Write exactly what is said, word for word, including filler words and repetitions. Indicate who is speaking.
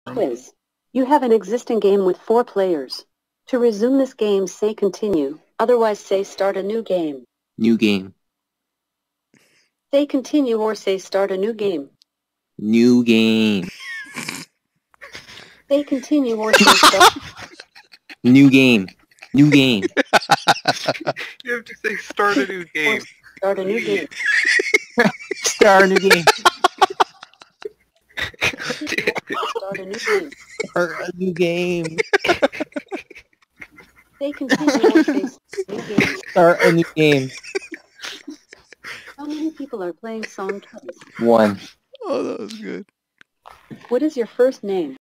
Speaker 1: Quiz. You have an existing game with four players. To resume this game, say continue. Otherwise, say start a new game.
Speaker 2: New game.
Speaker 1: Say continue or say start a new game.
Speaker 2: New game.
Speaker 1: Say continue or say start.
Speaker 2: New game. New game.
Speaker 3: You have to say start a new game.
Speaker 1: Start a new game.
Speaker 2: Start a new game.
Speaker 1: Start a new game.
Speaker 2: Start a new game.
Speaker 1: Say continue or say start a new game.
Speaker 2: Start a new game.
Speaker 1: How many people are playing Song Twice?
Speaker 2: One.
Speaker 3: Oh, that was good.
Speaker 1: What is your first name?